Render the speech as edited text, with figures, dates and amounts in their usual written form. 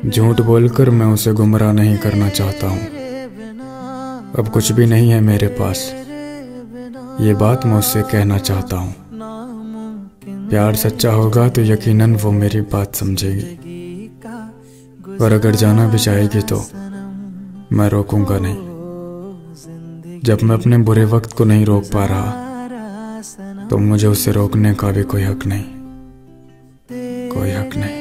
झूठ बोलकर मैं उसे गुमराह नहीं करना चाहता हूँ। अब कुछ भी नहीं है मेरे पास, ये बात मैं उससे कहना चाहता हूँ। प्यार सच्चा होगा तो यकीनन वो मेरी बात समझेगी, और अगर जाना भी चाहेगी तो मैं रोकूंगा नहीं। जब मैं अपने बुरे वक्त को नहीं रोक पा रहा तो मुझे उसे रोकने का भी कोई हक नहीं, कोई हक नहीं।